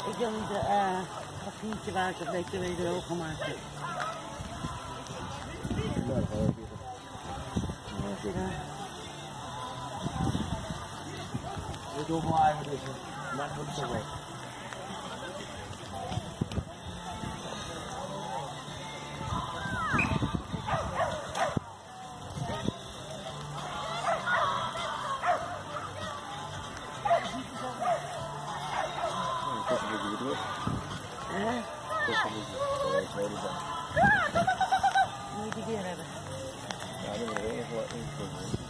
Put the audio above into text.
Ik wil niet dat vriendje waar ik een beetje weer droog gemaakt heb. Ja, dat ga je even. Ik doe maar eigenlijk dus. Maar het moet zo weg. Dat is een beetje terug. Hè? Dat is een beetje tweede zijn. Moet je die weer hebben? Ja, dat is er één voor.